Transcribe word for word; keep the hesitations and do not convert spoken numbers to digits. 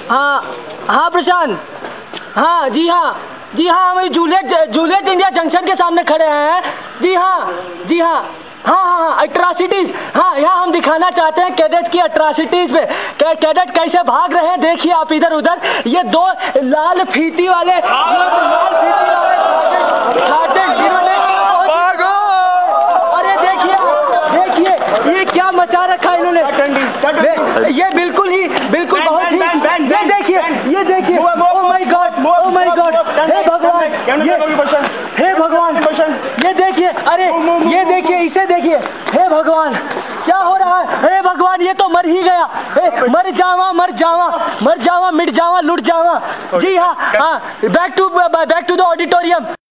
हाँ हाँ प्रशांत, हाँ जी हाँ जी हाँ, हम जूलियट जूलियट इंडिया जंक्शन के सामने खड़े हैं। जी हाँ जी हाँ हाँ हाँ हाँ अट्रॉसिटीज, हाँ यहाँ हम दिखाना चाहते हैं कैडेट की अट्रॉसिटीज पे। कैडेट कैसे भाग रहे हैं देखिए आप इधर उधर। ये दो लाल फीती वाले लाल फीती वाले जिन्होंने, अरे देखिए देखिए ये क्या मचा रखा है इन्होंने। ये बिल्कुल ही बिल्कुल बहुत ही, ये देखिए ये देखिए, oh my God oh my God, हे भगवान, हे भगवान, ये देखिए, अरे ये देखिए इसे देखिए, हे भगवान क्या हो रहा है, हे भगवान ये तो मर ही गया, हे मर जावा मर जावा मर जावा मिट जावा लुट जावा। जी हाँ हाँ, back to back to the auditorium.